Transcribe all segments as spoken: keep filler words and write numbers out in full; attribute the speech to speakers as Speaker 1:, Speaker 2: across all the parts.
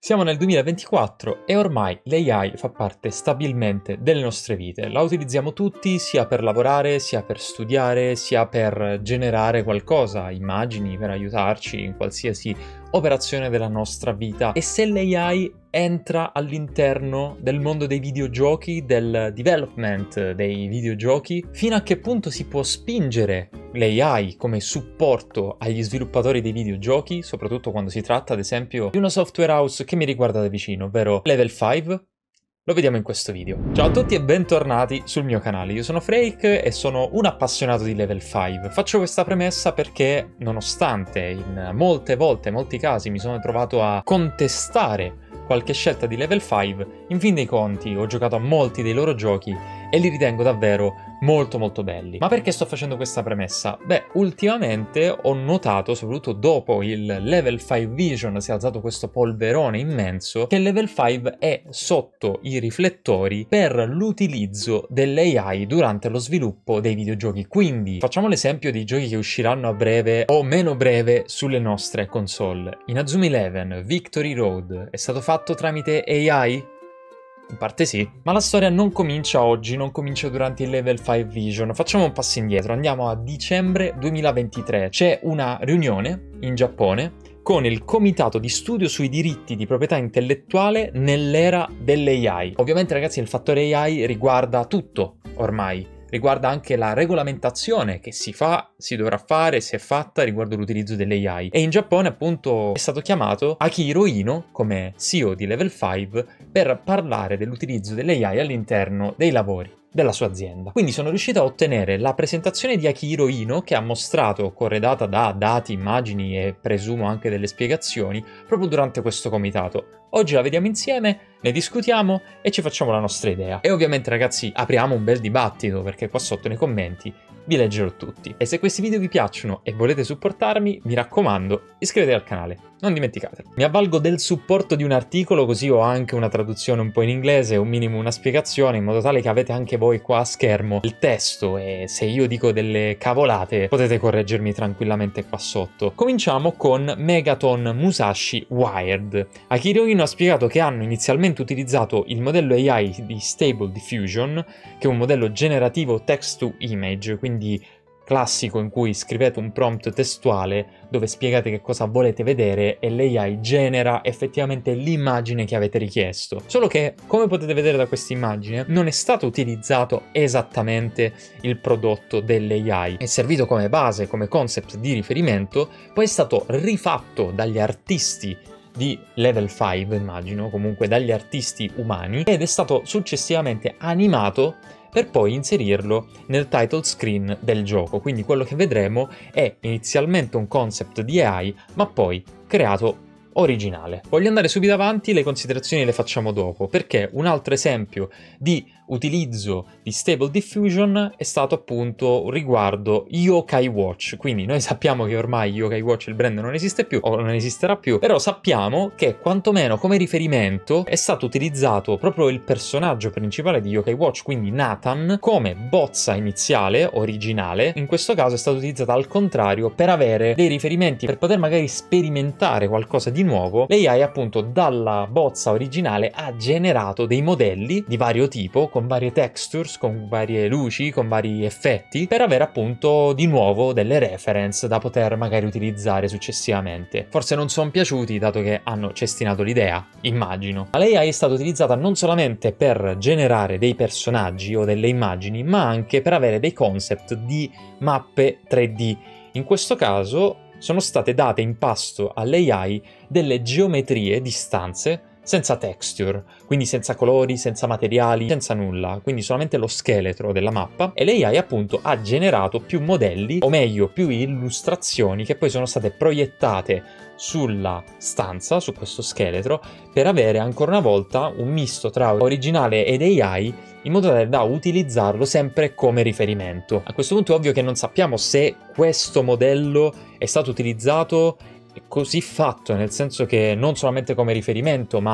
Speaker 1: Siamo nel duemilaventiquattro e ormai l'A I fa parte stabilmente delle nostre vite. La utilizziamo tutti sia per lavorare, sia per studiare, sia per generare qualcosa, immagini, per aiutarci in qualsiasi operazione della nostra vita. E se l'A I entra all'interno del mondo dei videogiochi, del development dei videogiochi, fino a che punto si può spingere l'A I come supporto agli sviluppatori dei videogiochi, soprattutto quando si tratta, ad esempio, di una software house che mi riguarda da vicino, ovvero Level cinque? Lo vediamo in questo video. Ciao a tutti e bentornati sul mio canale. Io sono Freak e sono un appassionato di Level cinque. Faccio questa premessa perché, nonostante in molte volte, in molti casi, mi sono trovato a contestare qualche scelta di Level cinque, in fin dei conti ho giocato a molti dei loro giochi e li ritengo davvero molto molto belli. Ma perché sto facendo questa premessa? Beh, ultimamente ho notato, soprattutto dopo il Level cinque Vision si è alzato questo polverone immenso, che Level cinque è sotto i riflettori per l'utilizzo dell'A I durante lo sviluppo dei videogiochi. Quindi facciamo l'esempio dei giochi che usciranno a breve o meno breve sulle nostre console. Inazuma Eleven, Victory Road è stato fatto tramite A I? In parte sì, ma la storia non comincia oggi, non comincia durante il Level cinque Vision. Facciamo un passo indietro, andiamo a dicembre duemilaventitré. C'è una riunione in Giappone con il Comitato di Studio sui diritti di proprietà intellettuale nell'era dell'A I. Ovviamente, ragazzi, il fattore A I riguarda tutto ormai. Riguarda anche la regolamentazione che si fa, si dovrà fare, si è fatta riguardo l'utilizzo dell'A I. E in Giappone, appunto, è stato chiamato Akihiro Ino come C E O di Level cinque per parlare dell'utilizzo dell'A I all'interno dei lavori della sua azienda. Quindi sono riuscito a ottenere la presentazione di Akihiro Ino, che ha mostrato, corredata da dati, immagini e presumo anche delle spiegazioni, proprio durante questo comitato. Oggi la vediamo insieme, ne discutiamo e ci facciamo la nostra idea. E ovviamente, ragazzi, apriamo un bel dibattito, perché qua sotto nei commenti vi leggerò tutti. E se questi video vi piacciono e volete supportarmi, mi raccomando, iscrivetevi al canale, non dimenticatelo. Mi avvalgo del supporto di un articolo, così ho anche una traduzione un po' in inglese, un minimo una spiegazione, in modo tale che avete anche voi qua a schermo il testo e se io dico delle cavolate potete correggermi tranquillamente qua sotto. Cominciamo con Megaton Musashi Wired. Akihiro Ino ha spiegato che hanno inizialmente utilizzato il modello A I di Stable Diffusion, che è un modello generativo text to image, quindi classico in cui scrivete un prompt testuale dove spiegate che cosa volete vedere e l'A I genera effettivamente l'immagine che avete richiesto. Solo che, come potete vedere da questa immagine, non è stato utilizzato esattamente il prodotto dell'A I. È servito come base, come concept di riferimento, poi è stato rifatto dagli artisti di Level cinque, immagino, comunque dagli artisti umani, ed è stato successivamente animato per poi inserirlo nel title screen del gioco. Quindi quello che vedremo è inizialmente un concept di A I, ma poi creato originale. Voglio andare subito avanti, le considerazioni le facciamo dopo, perché un altro esempio di utilizzo di Stable Diffusion è stato appunto riguardo Yokai Watch. Quindi noi sappiamo che ormai Yokai Watch, il brand, non esiste più o non esisterà più, però sappiamo che quantomeno come riferimento è stato utilizzato proprio il personaggio principale di Yokai Watch, quindi Nathan, come bozza iniziale, originale. In questo caso è stata utilizzata al contrario per avere dei riferimenti, per poter magari sperimentare qualcosa di nuovo. L'A I appunto dalla bozza originale ha generato dei modelli di vario tipo, con varie textures, con varie luci, con vari effetti, per avere appunto di nuovo delle reference da poter magari utilizzare successivamente. Forse non sono piaciuti, dato che hanno cestinato l'idea, immagino. Ma l'A I è stata utilizzata non solamente per generare dei personaggi o delle immagini, ma anche per avere dei concept di mappe tre D. In questo caso sono state date in pasto all'A I delle geometrie di stanze senza texture, quindi senza colori, senza materiali, senza nulla, quindi solamente lo scheletro della mappa, e l'A I appunto ha generato più modelli, o meglio più illustrazioni, che poi sono state proiettate sulla stanza, su questo scheletro, per avere ancora una volta un misto tra originale ed A I, in modo tale da utilizzarlo sempre come riferimento. A questo punto è ovvio che non sappiamo se questo modello è stato utilizzato così fatto, nel senso che non solamente come riferimento, ma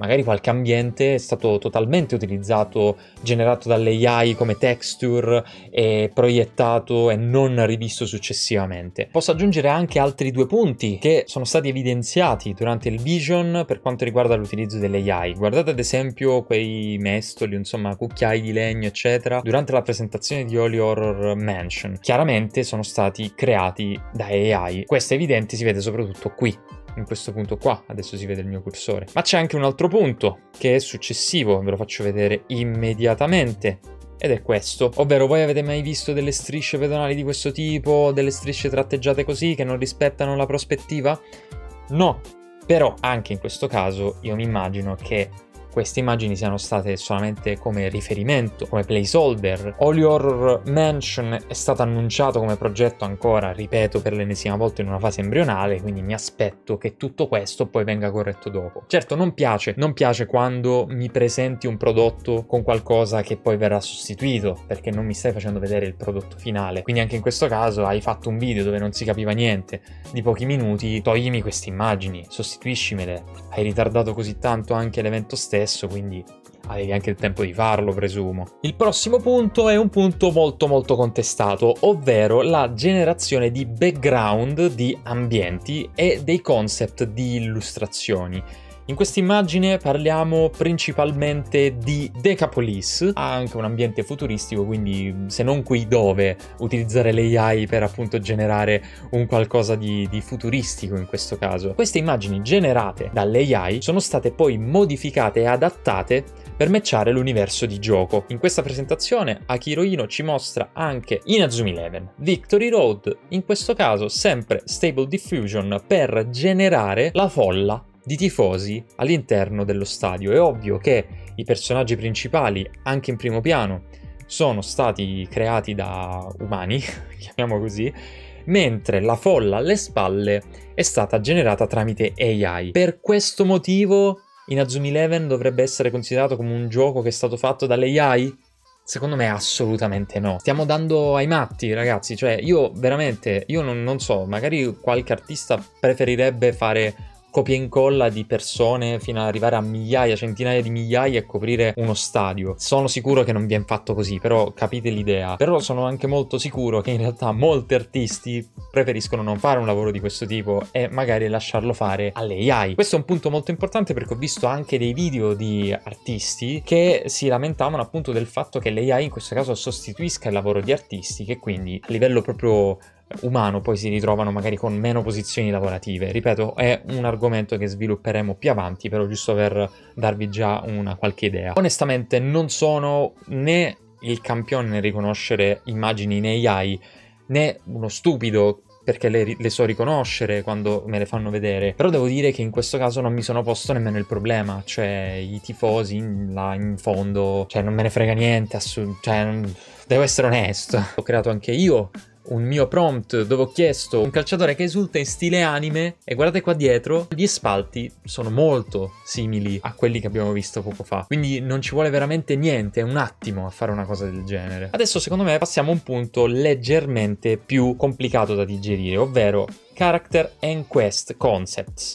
Speaker 1: magari qualche ambiente è stato totalmente utilizzato, generato dall'A I come texture e proiettato e non rivisto successivamente. Posso aggiungere anche altri due punti che sono stati evidenziati durante il Vision per quanto riguarda l'utilizzo dell'A I. Guardate ad esempio quei mestoli, insomma cucchiai di legno eccetera, durante la presentazione di Holy Horror Mansion. Chiaramente sono stati creati da A I. Questo è evidente, si vede soprattutto qui, in questo punto qua, adesso si vede il mio cursore. Ma c'è anche un altro punto che è successivo, ve lo faccio vedere immediatamente, ed è questo, ovvero voi avete mai visto delle strisce pedonali di questo tipo, delle strisce tratteggiate così che non rispettano la prospettiva? No, però anche in questo caso io mi immagino che queste immagini siano state solamente come riferimento, come placeholder. Holy Horror Mansion è stato annunciato come progetto ancora, ripeto per l'ennesima volta, in una fase embrionale, quindi mi aspetto che tutto questo poi venga corretto dopo. Certo, non piace, non piace quando mi presenti un prodotto con qualcosa che poi verrà sostituito, perché non mi stai facendo vedere il prodotto finale. Quindi anche in questo caso hai fatto un video dove non si capiva niente, di pochi minuti, toglimi queste immagini, sostituiscimele. Hai ritardato così tanto anche l'evento stesso, quindi avevi anche il tempo di farlo, presumo. Il prossimo punto è un punto molto molto contestato, ovvero la generazione di background di ambienti e dei concept di illustrazioni. In questa immagine parliamo principalmente di Decapolis, ha anche un ambiente futuristico, quindi se non qui dove utilizzare l'A I per appunto generare un qualcosa di, di futuristico in questo caso. Queste immagini generate dall'A I sono state poi modificate e adattate per matchare l'universo di gioco. In questa presentazione Akira Ino ci mostra anche Inazuma Eleven, Victory Road, in questo caso sempre Stable Diffusion per generare la folla di tifosi all'interno dello stadio. È ovvio che i personaggi principali, anche in primo piano, sono stati creati da umani, chiamiamo così, mentre la folla alle spalle è stata generata tramite A I. Per questo motivo Inazuma Eleven dovrebbe essere considerato come un gioco che è stato fatto dall'A I? Secondo me assolutamente no. Stiamo dando ai matti, ragazzi, cioè io veramente, io non, non so, magari qualche artista preferirebbe fare copia e incolla di persone fino ad arrivare a migliaia, centinaia di migliaia e coprire uno stadio. Sono sicuro che non viene fatto così, però capite l'idea. Però sono anche molto sicuro che in realtà molti artisti preferiscono non fare un lavoro di questo tipo e magari lasciarlo fare alle A I. Questo è un punto molto importante perché ho visto anche dei video di artisti che si lamentavano appunto del fatto che l'A I in questo caso sostituisca il lavoro di artisti, che quindi a livello proprio umano poi si ritrovano magari con meno posizioni lavorative. Ripeto, è un argomento che svilupperemo più avanti, però giusto per darvi già una qualche idea. Onestamente non sono né il campione nel riconoscere immagini in A I, né uno stupido perché le, le so riconoscere quando me le fanno vedere, però devo dire che in questo caso non mi sono posto nemmeno il problema, cioè i tifosi in, là in fondo, cioè non me ne frega niente, assu- cioè non, devo essere onesto. Ho creato anche io un mio prompt dove ho chiesto un calciatore che esulta in stile anime e guardate qua dietro, gli spalti sono molto simili a quelli che abbiamo visto poco fa, quindi non ci vuole veramente niente, è un attimo a fare una cosa del genere. Adesso secondo me passiamo a un punto leggermente più complicato da digerire, ovvero Character and Quest Concepts.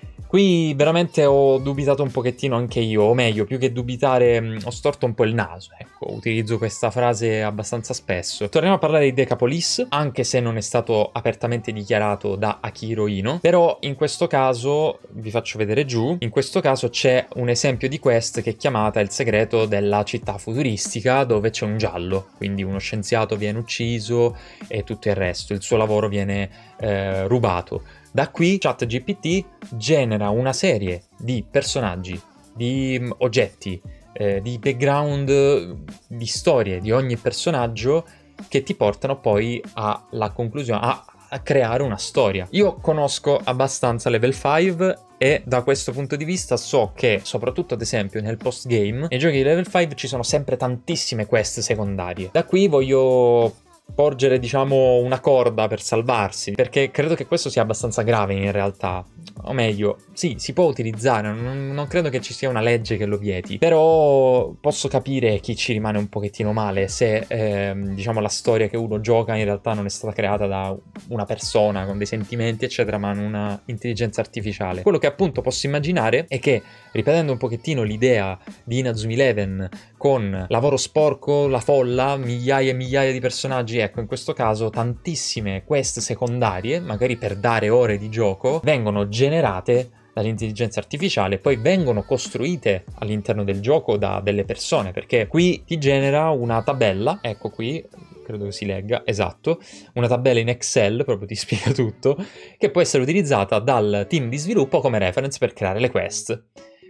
Speaker 1: Qui veramente ho dubitato un pochettino anche io, o meglio, più che dubitare, mh, ho storto un po' il naso, ecco, utilizzo questa frase abbastanza spesso. Torniamo a parlare di Decapolis, anche se non è stato apertamente dichiarato da Akira Ino, però in questo caso, vi faccio vedere giù, in questo caso c'è un esempio di quest che è chiamata Il segreto della città futuristica, dove c'è un giallo, quindi uno scienziato viene ucciso e tutto il resto, il suo lavoro viene eh, rubato. Da qui ChatGPT genera una serie di personaggi, di um, oggetti, eh, di background, di storie di ogni personaggio che ti portano poi alla conclusione, a, a creare una storia. Io conosco abbastanza Level cinque e da questo punto di vista so che, soprattutto ad esempio nel post-game, nei giochi di Level cinque ci sono sempre tantissime quest secondarie. Da qui voglio porgere, diciamo, una corda per salvarsi, perché credo che questo sia abbastanza grave in realtà. O meglio, sì, si può utilizzare, non, non credo che ci sia una legge che lo vieti, però posso capire chi ci rimane un pochettino male se, ehm, diciamo, la storia che uno gioca in realtà non è stata creata da una persona con dei sentimenti, eccetera, ma una intelligenza artificiale. Quello che appunto posso immaginare è che, ripetendo un pochettino l'idea di Inazuma Eleven con lavoro sporco, la folla, migliaia e migliaia di personaggi, ecco, in questo caso tantissime quest secondarie, magari per dare ore di gioco, vengono generate dall'intelligenza artificiale, poi vengono costruite all'interno del gioco da delle persone, perché qui ti genera una tabella, ecco qui, credo che si legga, esatto, una tabella in Excel, proprio ti spiega tutto, che può essere utilizzata dal team di sviluppo come reference per creare le quest.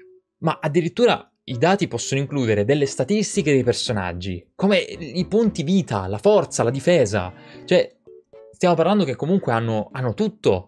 Speaker 1: Ma addirittura i dati possono includere delle statistiche dei personaggi, come i punti vita, la forza, la difesa. Cioè, stiamo parlando che comunque hanno, hanno tutto.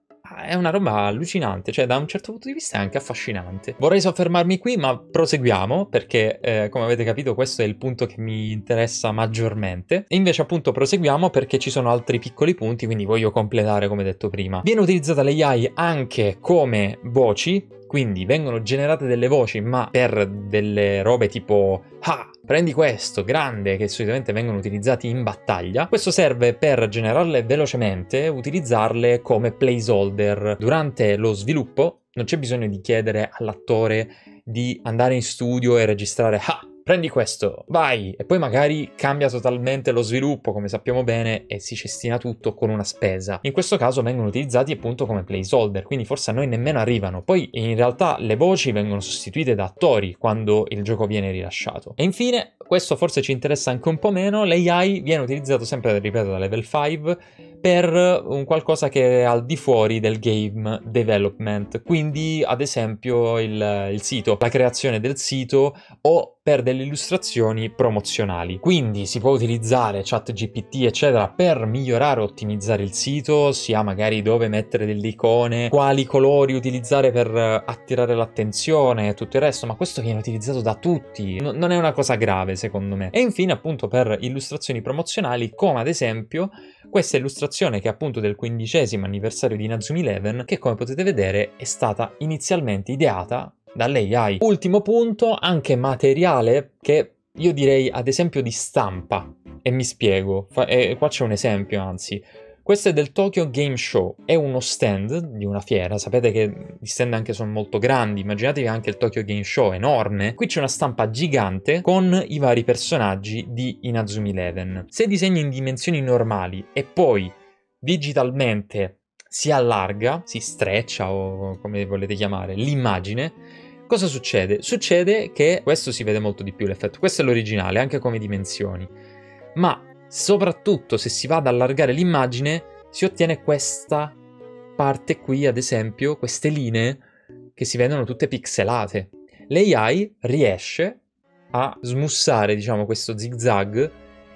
Speaker 1: È una roba allucinante, cioè da un certo punto di vista è anche affascinante. Vorrei soffermarmi qui, ma proseguiamo, perché eh, come avete capito questo è il punto che mi interessa maggiormente. E invece appunto proseguiamo perché ci sono altri piccoli punti, quindi voglio completare come detto prima. Viene utilizzata l'A I anche come voci, quindi vengono generate delle voci, ma per delle robe tipo ah, prendi questo, grande, che solitamente vengono utilizzati in battaglia. Questo serve per generarle velocemente, utilizzarle come placeholder. Durante lo sviluppo non c'è bisogno di chiedere all'attore di andare in studio e registrare ah, prendi questo, vai! E poi magari cambia totalmente lo sviluppo, come sappiamo bene, e si cestina tutto con una spesa. In questo caso vengono utilizzati appunto come placeholder, quindi forse a noi nemmeno arrivano. Poi in realtà le voci vengono sostituite da attori quando il gioco viene rilasciato. E infine, questo forse ci interessa anche un po' meno, l'A I viene utilizzato sempre, ripeto, da level cinque per un qualcosa che è al di fuori del game development, quindi ad esempio il, il sito, la creazione del sito o per delle illustrazioni promozionali. Quindi si può utilizzare ChatGPT eccetera per migliorare o ottimizzare il sito, sia magari dove mettere delle icone, quali colori utilizzare per attirare l'attenzione e tutto il resto, ma questo viene utilizzato da tutti, no, non è una cosa grave secondo me. E infine appunto per illustrazioni promozionali, come ad esempio questa illustrazione che è appunto del quindicesimo anniversario di Inazuma Eleven, che come potete vedere è stata inizialmente ideata dall'A I. Ultimo punto, anche materiale, che io direi ad esempio di stampa, e mi spiego, Fa- e qua c'è un esempio anzi. Questo è del Tokyo Game Show, è uno stand di una fiera, sapete che gli stand anche sono molto grandi, immaginatevi anche il Tokyo Game Show, enorme. Qui c'è una stampa gigante con i vari personaggi di Inazuma Eleven. Se disegni in dimensioni normali e poi digitalmente si allarga, si streccia o come volete chiamare, l'immagine, cosa succede? Succede che questo si vede molto di più l'effetto, questo è l'originale anche come dimensioni, ma soprattutto se si va ad allargare l'immagine si ottiene questa parte qui, ad esempio, queste linee che si vedono tutte pixelate. L'A I riesce a smussare, diciamo, questo zigzag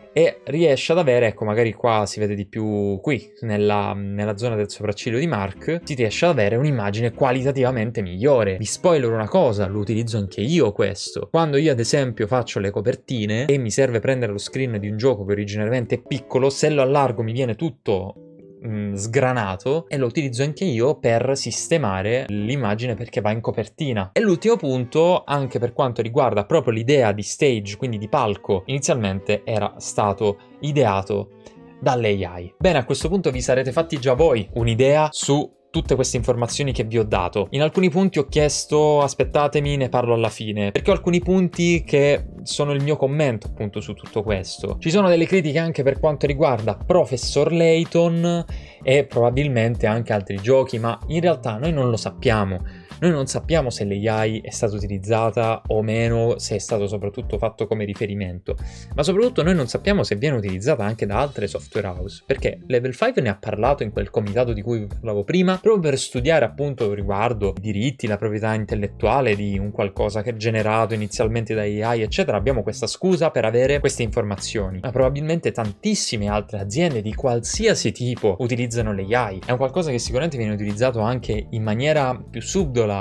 Speaker 1: e riesce ad avere, ecco, magari qua si vede di più qui, nella, nella zona del sopracciglio di Mark, si riesce ad avere un'immagine qualitativamente migliore. Vi spoiler una cosa, lo utilizzo anche io questo. Quando io ad esempio faccio le copertine e mi serve prendere lo screen di un gioco che originariamente è piccolo, se lo allargo mi viene tutto mh, sgranato e lo utilizzo anche io per sistemare l'immagine perché va in copertina. E l'ultimo punto, anche per quanto riguarda proprio l'idea di stage, quindi di palco, inizialmente era stato ideato dall'A I. Bene, a questo punto vi sarete fatti già voi un'idea su tutte queste informazioni che vi ho dato. In alcuni punti ho chiesto aspettatemi, ne parlo alla fine, perché ho alcuni punti che sono il mio commento appunto su tutto questo. Ci sono delle critiche anche per quanto riguarda Professor Layton e probabilmente anche altri giochi, ma in realtà noi non lo sappiamo. Noi non sappiamo se l'A I è stata utilizzata o meno, se è stato soprattutto fatto come riferimento, ma soprattutto noi non sappiamo se viene utilizzata anche da altre software house, perché Level cinque ne ha parlato in quel comitato di cui vi parlavo prima, proprio per studiare appunto riguardo i diritti, la proprietà intellettuale di un qualcosa che è generato inizialmente da A I, eccetera. Abbiamo questa scusa per avere queste informazioni, ma probabilmente tantissime altre aziende di qualsiasi tipo utilizzano l'A I. È un qualcosa che sicuramente viene utilizzato anche in maniera più subdola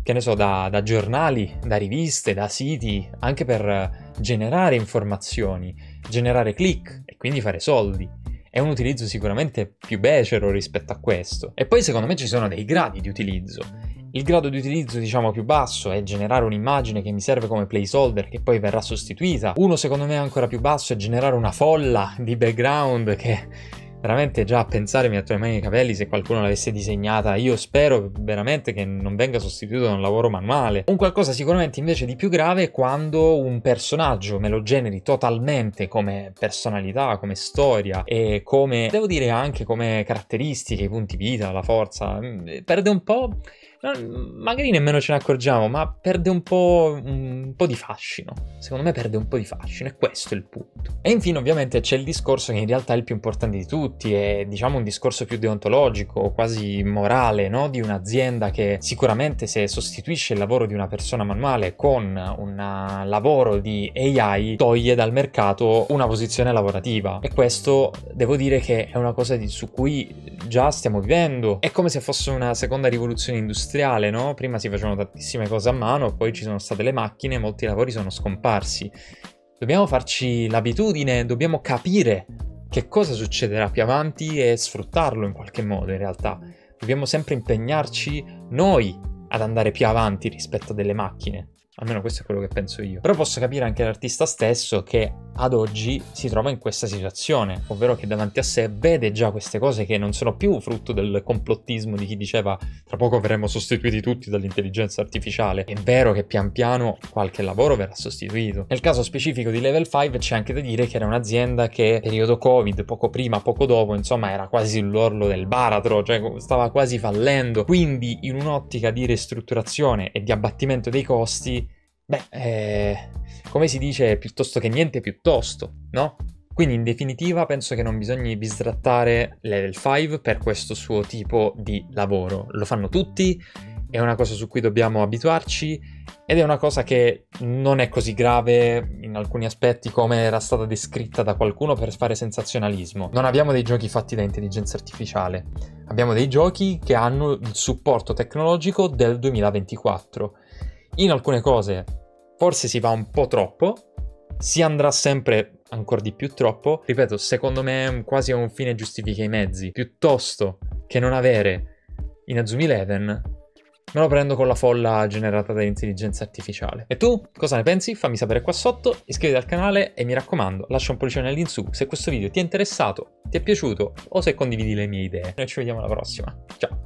Speaker 1: che ne so, da, da giornali, da riviste, da siti, anche per generare informazioni, generare click e quindi fare soldi. È un utilizzo sicuramente più becero rispetto a questo. E poi secondo me ci sono dei gradi di utilizzo. Il grado di utilizzo, diciamo, più basso è generare un'immagine che mi serve come placeholder che poi verrà sostituita. Uno, secondo me, ancora più basso è generare una folla di background che veramente già a pensare mi metto le mani nei capelli se qualcuno l'avesse disegnata. Io spero veramente che non venga sostituito da un lavoro manuale. Un qualcosa sicuramente invece di più grave è quando un personaggio me lo generi totalmente come personalità, come storia e come, devo dire, anche come caratteristiche, i punti vita, la forza. Perde un po'... magari nemmeno ce ne accorgiamo, ma perde un po', un po' di fascino. Secondo me perde un po' di fascino, e questo è il punto. E infine ovviamente c'è il discorso che in realtà è il più importante di tutti, è diciamo un discorso più deontologico, quasi morale, no? Di un'azienda che sicuramente, se sostituisce il lavoro di una persona manuale con un lavoro di A I, toglie dal mercato una posizione lavorativa. E questo devo dire che è una cosa di, su cui già stiamo vivendo. È come se fosse una seconda rivoluzione industriale, no? Prima si facevano tantissime cose a mano, poi ci sono state le macchine, molti lavori sono scomparsi. Dobbiamo farci l'abitudine, dobbiamo capire che cosa succederà più avanti e sfruttarlo in qualche modo in realtà. Dobbiamo sempre impegnarci noi ad andare più avanti rispetto a delle macchine. Almeno questo è quello che penso io. Però posso capire anche l'artista stesso che ad oggi si trova in questa situazione, ovvero che davanti a sé vede già queste cose che non sono più frutto del complottismo di chi diceva tra poco verremo sostituiti tutti dall'intelligenza artificiale. È vero che pian piano qualche lavoro verrà sostituito. Nel caso specifico di Level cinque c'è anche da dire che era un'azienda che periodo Covid, poco prima, poco dopo, insomma era quasi sull'orlo del baratro, cioè stava quasi fallendo. Quindi in un'ottica di ristrutturazione e di abbattimento dei costi, beh, eh, come si dice, piuttosto che niente, piuttosto, no? Quindi in definitiva penso che non bisogna bistrattare Level cinque per questo suo tipo di lavoro. Lo fanno tutti, è una cosa su cui dobbiamo abituarci ed è una cosa che non è così grave in alcuni aspetti come era stata descritta da qualcuno per fare sensazionalismo. Non abbiamo dei giochi fatti da intelligenza artificiale, abbiamo dei giochi che hanno il supporto tecnologico del duemilaventiquattro. In alcune cose forse si va un po' troppo, si andrà sempre ancora di più troppo. Ripeto, secondo me quasi a un fine giustifica i mezzi. Piuttosto che non avere Inazuma Eleven, me lo prendo con la folla generata dall'intelligenza artificiale. E tu cosa ne pensi? Fammi sapere qua sotto, iscriviti al canale e mi raccomando, lascia un pollicione all'in su se questo video ti è interessato, ti è piaciuto o se condividi le mie idee. Noi ci vediamo alla prossima. Ciao!